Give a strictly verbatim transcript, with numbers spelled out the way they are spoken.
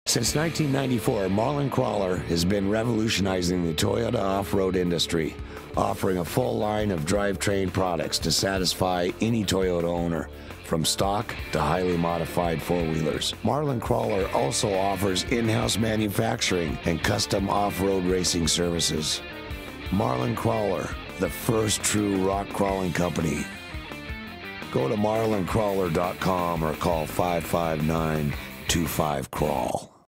Since nineteen ninety-four, Marlin Crawler has been revolutionizing the Toyota off-road industry, offering a full line of drivetrain products to satisfy any Toyota owner, from stock to highly modified four-wheelers. Marlin Crawler also offers in-house manufacturing and custom off-road racing services. Marlin Crawler, the first true rock crawling company. Go to marlin crawler dot com or call five five nine, two five, crawl.